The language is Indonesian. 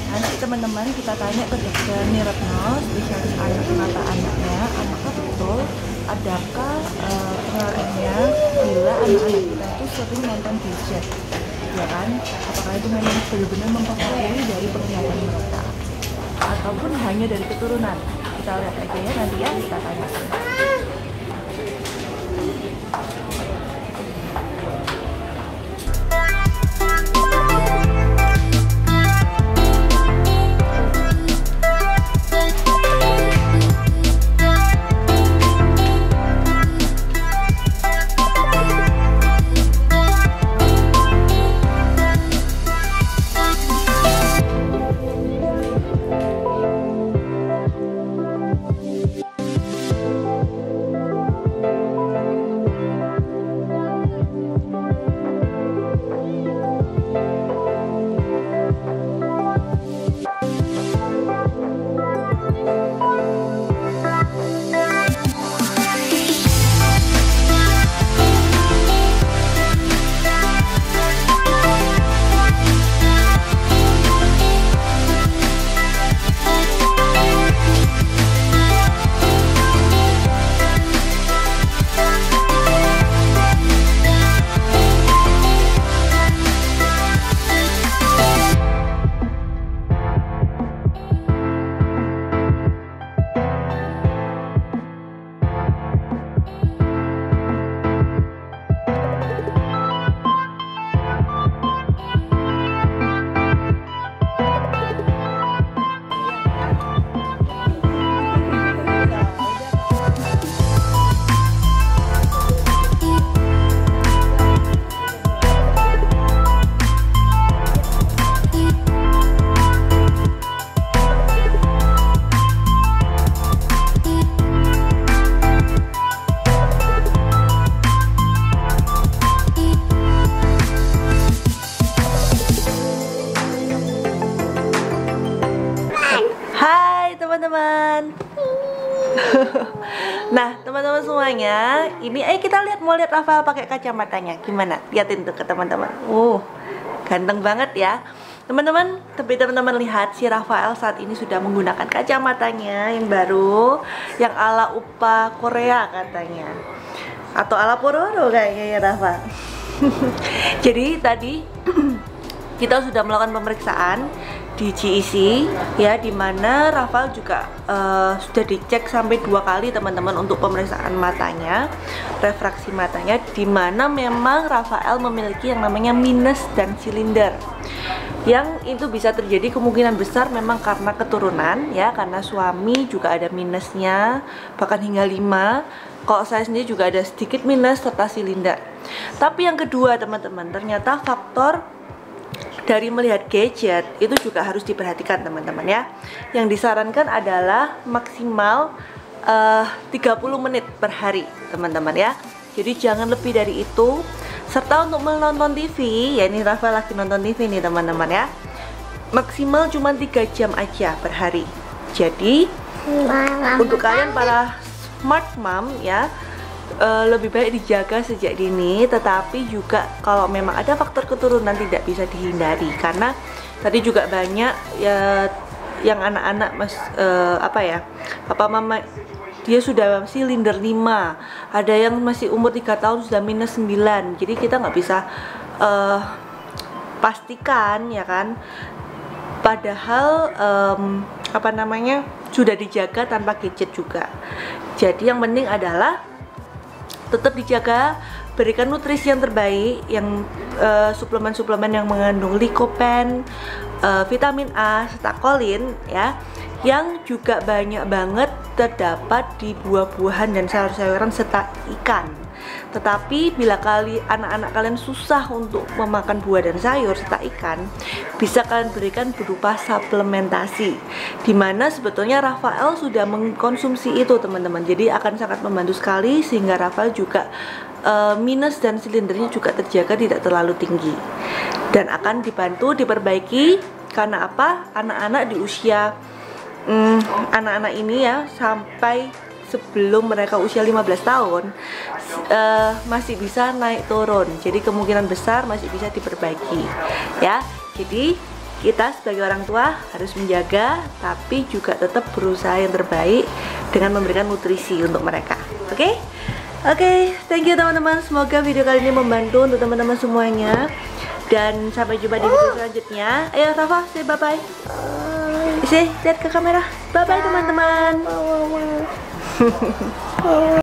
Nanti teman-teman kita tanya ke dokter Niretno, spesialis anak mata anaknya, apakah betul adakah pengaruhnya bila anak-anak kita itu sering nonton gadget, ya kan? Apakah itu memang benar-benar mempengaruhi dari penglihatan mereka, ataupun hanya dari keturunan? Kita lihat aja ya nanti ya, kita tanya. Teman-teman. Nah, teman-teman semuanya, ini kita mau lihat Rafael pakai kacamatanya. Gimana? Liatin tuh ke teman-teman. Ganteng banget ya. Teman-teman, tapi teman-teman lihat si Rafael saat ini sudah menggunakan kacamatanya yang baru, yang ala Oppa Korea katanya. Atau ala Pororo kayaknya ya, Rafa. Jadi tadi kita sudah melakukan pemeriksaan di GEC ya, dimana Rafael juga sudah dicek sampai 2 kali teman-teman untuk pemeriksaan matanya, refraksi matanya, dimana memang Rafael memiliki yang namanya minus dan silinder, yang itu bisa terjadi kemungkinan besar memang karena keturunan ya, karena suami juga ada minusnya bahkan hingga 5. Kalau saya sendiri juga ada sedikit minus serta silinder. Tapi yang kedua teman-teman, ternyata faktor dari melihat gadget itu juga harus diperhatikan teman-teman ya. Yang disarankan adalah maksimal 30 menit per hari teman-teman ya. Jadi jangan lebih dari itu. Serta untuk menonton TV, ya ini Rafa lagi nonton TV nih teman-teman ya, maksimal cuma 3 jam aja per hari. Jadi untuk kalian para smart mom ya, lebih baik dijaga sejak dini, tetapi juga kalau memang ada faktor keturunan tidak bisa dihindari, karena tadi juga banyak ya yang anak-anak papa mama dia sudah silinder 5, ada yang masih umur 3 tahun sudah minus 9, jadi kita nggak bisa pastikan ya kan, padahal sudah dijaga tanpa gadget juga. Jadi yang penting adalah tetap dijaga, berikan nutrisi yang terbaik, yang suplemen-suplemen yang mengandung lycopene, vitamin A, serta kolin ya, yang juga banyak banget terdapat di buah-buahan dan sayur-sayuran serta ikan. Tetapi bila anak-anak kalian susah untuk memakan buah dan sayur serta ikan, bisa kalian berikan berupa suplementasi, dimana sebetulnya Rafael sudah mengkonsumsi itu teman-teman. Jadi akan sangat membantu sekali, sehingga Rafael juga minus dan silindernya juga terjaga tidak terlalu tinggi, dan akan dibantu diperbaiki. Karena apa? Anak-anak di usia anak-anak ini ya, sampai sebelum mereka usia 15 tahun masih bisa naik turun, jadi kemungkinan besar masih bisa diperbaiki ya. Jadi kita sebagai orang tua harus menjaga, tapi juga tetap berusaha yang terbaik dengan memberikan nutrisi untuk mereka. Oke? Oke, thank you teman-teman. Semoga video kali ini membantu untuk teman-teman semuanya. Dan sampai jumpa di video selanjutnya. Ayo Rafa, say bye-bye. Say, lihat ke kamera. Bye-bye teman-teman.